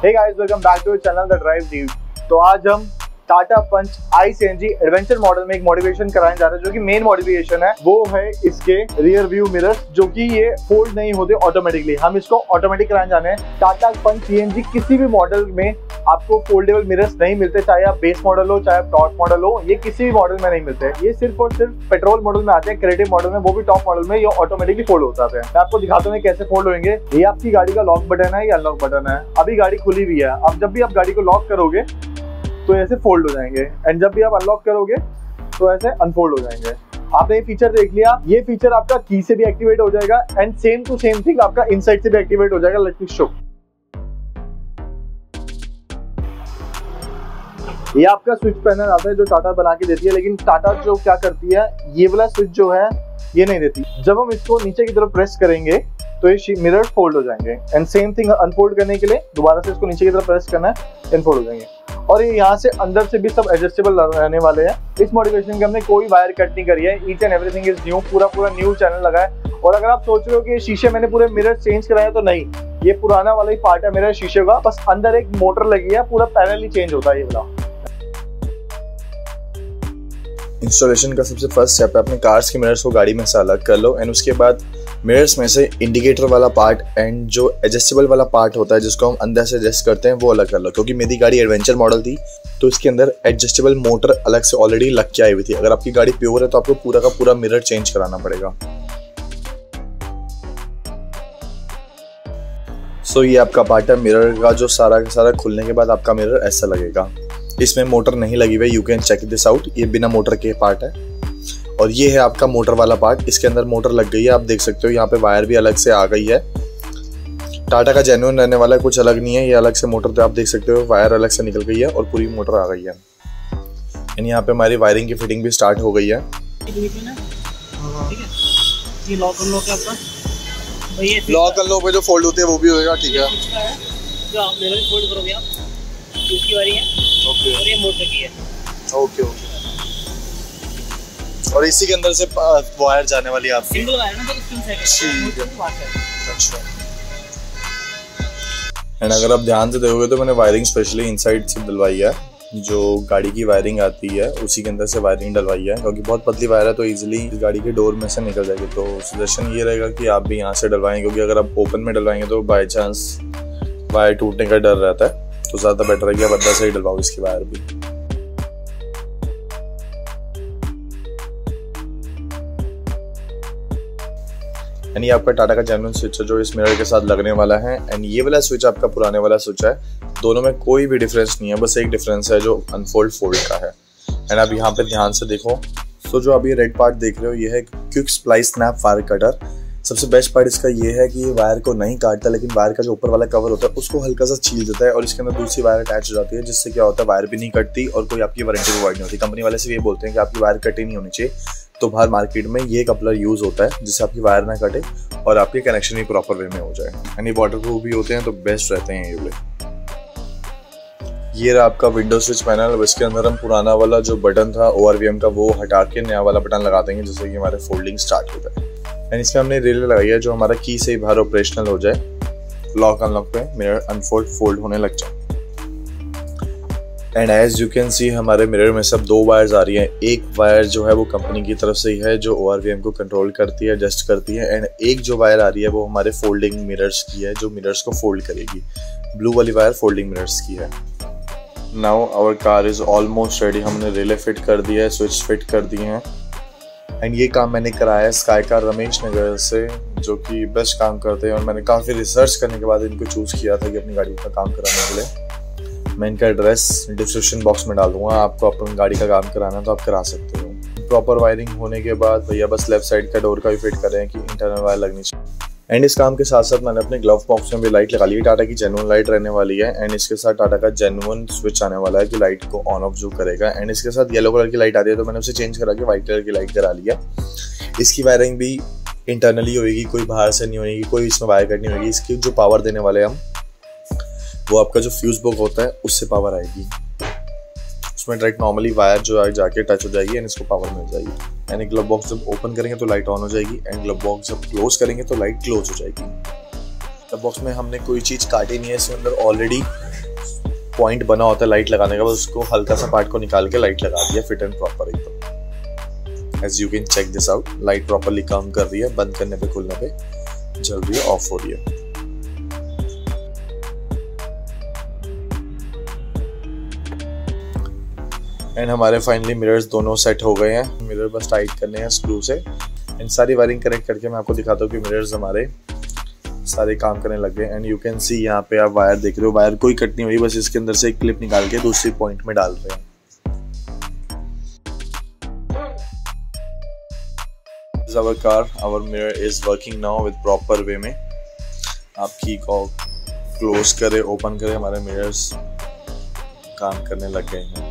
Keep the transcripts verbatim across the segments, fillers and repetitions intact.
Hey guys, welcome back to channel the drive dude. तो आज हम Tata punch i CNG adventure model में एक मॉडिफिकेशन कराने जा रहे हैं, जो कि मेन मॉडिफिकेशन है वो है इसके रियर व्यू मिरर, जो कि ये फोल्ड नहीं होते ऑटोमेटिकली। हम इसको ऑटोमेटिक कराने जाने हैं। टाटा पंच सीएनजी किसी भी मॉडल में आपको फोल्डेबल मिरर्स नहीं मिलते, चाहे आप बेस मॉडल हो चाहे आप टॉप मॉडल हो, ये किसी भी मॉडल में नहीं मिलते। ये सिर्फ और सिर्फ पेट्रोल मॉडल में आते हैं, क्रेडिट मॉडल में, वो भी टॉप मॉडल में ये ऑटोमेटिकली फोल्ड हो जाते हैं। मैं आपको दिखाता हूँ कैसे फोल्ड होंगे। ये आपकी गाड़ी का लॉक बटन है, ये अनलॉक बटन है। अभी गाड़ी खुली हुई है, अब जब भी आप गाड़ी को लॉक करोगे तो ऐसे फोल्ड हो जाएंगे, एंड जब भी आप अनलॉक करोगे तो ऐसे अनफोल्ड हो जाएंगे। आपने ये फीचर देख लिया। ये फीचर आपका की से भी एक्टिवेट हो जाएगा, and same to same thing आपका इनसाइड से भी एक्टिवेट हो जाएगा। Let me show. ये आपका स्विच पैनल आता है जो टाटा बना के देती है, लेकिन टाटा जो क्या करती है, ये वाला स्विच जो है ये नहीं देती। जब हम इसको नीचे की तरफ प्रेस करेंगे तो ये मिरर फोल्ड हो जाएंगे, एंड सेम थिंग अनफोल्ड करने के लिए दोबारा से इसको नीचे की तरफ प्रेस करना है, अनफोल्ड हो जाएंगे। और ये यहाँ से अंदर से भी सब एडजस्टेबल रहने वाले हैं। इस मॉडिफिकेशन के हमने कोई वायर कट नहीं करी है। Each and everything is new, पूरा पूरा न्यू चैनल लगा है। और अगर आप सोच रहे हो कि शीशे मैंने पूरे मिरर चेंज कराया, तो नहीं, ये पुराना वाला ही पार्ट है मेरे शीशे का, बस अंदर एक मोटर लगी है, पूरा पैनल ही चेंज होता है ये वाला। इंस्टॉलेशन का सबसे फर्स्ट स्टेप है अपने कार्स के मिरर्स को गाड़ी में से अलग कर लो, एंड उसके बाद मिरर्स में से इंडिकेटर वाला पार्ट एंड जो एडजस्टेबल वाला पार्ट होता है जिसको हम अंदर से एडजस्ट करते हैं वो अलग कर लो। क्योंकि मेरी गाड़ी एडवेंचर मॉडल थी तो इसके अंदर एडजस्टेबल मोटर अलग से ऑलरेडी लग के आई हुई थी। अगर आपकी गाड़ी प्योर है तो आपको पूरा का पूरा मिरर चेंज कराना पड़ेगा। सो so, ये आपका पार्ट है मिरर का, जो सारा का सारा खुलने के बाद आपका मिरर ऐसा लगेगा। इसमें मोटर नहीं लगी हुई, you can check this out. ये बिना मोटर के पार्ट है, और ये है आपका मोटर वाला पार्ट। इसके अंदर मोटर लग गई है, आप देख सकते हो। यहाँ पे वायर भी अलग से आ गई है। टाटा का जेन्युइन रहने वाला है, कुछ अलग नहीं है। ये अलग से मोटर थे, आप देख सकते हो। वायर अलग से निकल गई है और पूरी मोटर आ गई है। एंड यहाँ पे हमारी वायरिंग की फिटिंग भी स्टार्ट हो गई है। लॉक अनलॉक पे जो फोल्ड होते हैं वो भी होगा, ठीक है। जो आप मिरर फोल्ड करोगे आप, उसकी वायरिंग है। ओके। और ये मोटर की है। Okay okay. और इसी के अंदर से वायर जाने वाली है आपकी। सिंगल वायर ना, तो तीन सेकंड है। अच्छा। एंड अगर आप ध्यान से देखोगे तो मैंने वायरिंग स्पेशली इनसाइड से डलवाई है। जो गाड़ी की वायरिंग आती है उसी के अंदर से वायरिंग डलवाई है, क्योंकि बहुत पतली वायर है तो इजीली गाड़ी के डोर में से निकल जाएगी। तो सजेशन ये रहेगा कि आप भी यहाँ से डलवाएं, क्योंकि अगर आप ओपन में डलवाएंगे तो बाई चांस वायर टूटने का डर रहता है। तो ज़्यादा बेटर है कि आप अंदर से ही डलवाओ इसकी वायर भी। एंड ये आपका टाटा का जेन्युइन स्विच है जो इस मिरर के साथ लगने वाला है। एंड ये वाला स्विच आपका पुराने वाला स्विच है। दोनों में कोई भी डिफरेंस नहीं है, बस एक डिफरेंस है जो अनफोल्ड फोल्ड का है। एंड आप यहाँ पे ध्यान से देखो। सो जो आप ये रेड पार्ट देख रहे हो, ये है quick splice snap wire cutter. सबसे बेस्ट पार्ट इसका ये है कि ये वायर को नहीं काटता, लेकिन वायर का जो ऊपर वाला कवर होता है उसको हल्का सा छील देता है, और इसके अंदर दूसरी वायर अटैच हो जाती है, जिससे क्या होता है वायर भी नहीं कटती और कोई आपकी वारंटी प्रोवाइड नहीं होती। कंपनी वाले से ये बोलते हैं कि आपकी वायर कटी नहीं होनी चाहिए। तो बाहर मार्केट में ये कपलर यूज होता है जिससे आपकी वायर ना कटे और आपके कनेक्शन भी प्रॉपर वे में हो जाए। एंड ये वाटर प्रूफ भी होते हैं, तो बेस्ट रहते हैं ये वाले। ये रहा आपका विंडो स्विच पैनल। अब इसके अंदर हम पुराना वाला जो बटन था ओ आर वी एम का वो हटा के नया वाला बटन लगा देंगे, जिससे कि हमारे फोल्डिंग स्टार्ट हो जाए। एंड इसमें हमने रिले लगाई है जो हमारा की से बाहर ऑपरेशनल हो जाए। लॉक अनलॉक पे मिरर अनफोल्ड फोल्ड होने लग जाए। And as you can see हमारे मिरर में सब दो वायर्स आ रही हैं। एक वायर जो है वो कंपनी की तरफ से ही है, जो ओ आर वी एम को कंट्रोल करती है, एडजस्ट करती है। एंड एक जो वायर आ रही है वो हमारे फोल्डिंग मिरर्स की है, जो मिरर्स को फोल्ड करेगी। ब्लू वाली वायर फोल्डिंग मिरर्स की है। Now our car is almost ready. हमने रिले फिट कर दिया है, स्विच फिट कर दिए हैं। एंड ये काम मैंने कराया है स्काई कार रमेश नगर से, जो कि बेस्ट काम करते हैं। और मैंने काफ़ी रिसर्च करने के बाद इनको चूज़ किया था कि अपनी गाड़ी का काम कराने के लिए। मैं इनका एड्रेस डिस्क्रिप्शन बॉक्स में डाल दूंगा। आपको अपनी गाड़ी का काम कराना है तो आप करा सकते हो। प्रॉपर वायरिंग होने के बाद भैया बस लेफ्ट साइड का डोर का भी फिट कर रहे हैं कि इंटरनल वायर लगनी चाहिए। एंड इस काम के साथ साथ मैंने अपने ग्लव बॉक्स में भी लाइट लगा ली है। टाटा की जेन्युइन लाइट रहने वाली है। एंड इसके साथ टाटा का जेन्युइन स्विच आने वाला है कि लाइट को ऑन ऑफ जो करेगा। एंड इसके साथ येलो कलर की लाइट आती है, तो मैंने उसे चेंज करा के व्हाइट कलर की लाइट करा लिया। इसकी वायरिंग भी इंटरनली होगी, कोई बाहर से नहीं होगी, कोई इसमें वायर कट नहीं होगी। इसकी जो पावर देने वाले हम, वो आपका जो फ्यूज बॉक्स होता है उससे पावर आएगी। उसमें डायरेक्ट नॉर्मली वायर जो है जाके टच हो जाएगी एंड इसको पावर मिल जाएगी। एंड ग्लव बॉक्स जब ओपन करेंगे तो लाइट ऑन हो जाएगी, एंड ग्लव बॉक्स जब क्लोज करेंगे तो लाइट क्लोज हो जाएगी। ग्लव बॉक्स में हमने कोई चीज़ काटी नहीं है, इसके अंदर ऑलरेडी पॉइंट बना होता है लाइट लगाने का, बस उसको हल्का सा पार्ट को निकाल के लाइट लगा दिया फिट एंड प्रॉपर एकदम। As you can check this out, light properly काम कर रही है, बंद करने पे खुलने पे जल रही है, ऑफ हो रही है। एंड हमारे फाइनली मिरर्स दोनों सेट हो गए हैं। मिरर बस टाइट करने हैं स्क्रू से। एंड सारी वायरिंग कनेक्ट करके मैं आपको दिखाता हूँ कि मिरर्स हमारे सारे काम करने लग गए। एंड यू कैन सी यहाँ पे आप वायर देख रहे हो, वायर कोई कट नहीं हुई, बस इसके अंदर से एक क्लिप निकाल के दूसरी पॉइंट में डाल रहे हैं। Our car, our mirror is working now with proper way में। आप की को क्लोज करें, ओपन करें, हमारे मिरर्स काम करने लग गए हैं।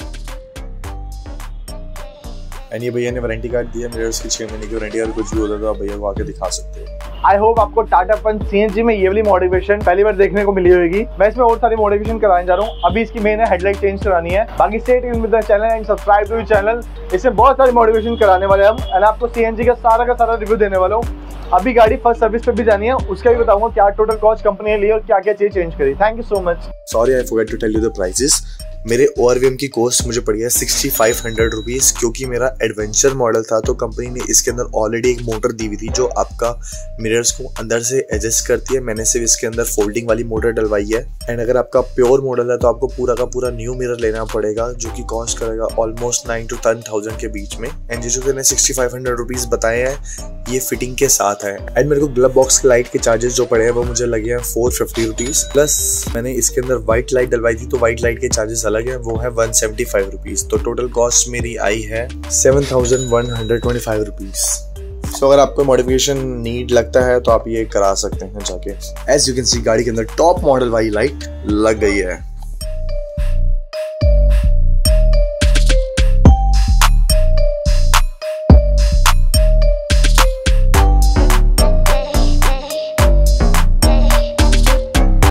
एंड ये भैया ने वारंटी कार्ड दिया मिरर्स की, छह महीने की वारंटी, अगर कुछ भी होता है तो आप भैया को आके दिखा सकते हो। आई होप आपको टाटा पंच सीएनजी में ये वाली मॉडिफिकेशन पहली बार देखने को मिली होगी। मैं इसमें और सारी मॉडिफिकेशन कराने जा रहा हूँ। अभी इसकी मेन है हेडलाइट चेंज करानी है। बाकी stay tuned with the channel and subscribe to the channel. इसमें बहुत सारी मॉडिफिकेशन कराने वाले हम, एंड आपको सीएनजी का सारा का सारा रिव्यू देने वाला हूँ। अभी गाड़ी फर्स्ट सर्विस पे भी जानी है, उसका भी बताऊंगा क्या टोटल कॉस्ट कंपनी ने ली और क्या क्या चीज चेंज करी। Thank you so much. Sorry I forgot to tell you the prices. मेरे O R V M की कॉस्ट मुझे पड़ी है सिक्सटी फाइव हंड्रेड रुपीज़, क्योंकि मेरा एडवेंचर मॉडल था तो कंपनी ने इसके अंदर ऑलरेडी एक मोटर दी हुई थी जो आपका मिरर्स को अंदर से एडजस्ट करती है। मैंने सिर्फ इसके अंदर फोल्डिंग वाली मोटर डलवाई है। एंड अगर आपका प्योर मॉडल है तो आपको पूरा का पूरा न्यू मिरर लेना पड़ेगा, जो कि कॉस्ट करेगा almost nine to ten thousand के बीच में। एंड जो मैंने सिक्सटी फाइव हंड्रेड रुपीज़ बताए हैं ये फिटिंग के साथ है। एंड मेरे को ग्लव बॉक्स की लाइट के चार्जेस जो पड़े हैं वो मुझे लगे हैं फोर फिफ्टी रुपीज़, प्लस मैंने इसके अंदर व्हाइट लाइट डलवाई थी तो व्हाइट लाइट के चार्जेस अलग है, वो है वन सेवेंटी फाइव रुपीज़। तो टोटल कॉस्ट मेरी आई है seven thousand one hundred twenty five rupees. So अगर आपको मॉडिफिकेशन नीड लगता है तो आप ये करा सकते हैं जाके। एज यू कैन सी गाड़ी के अंदर टॉप मॉडल वाली लाइट लग गई है।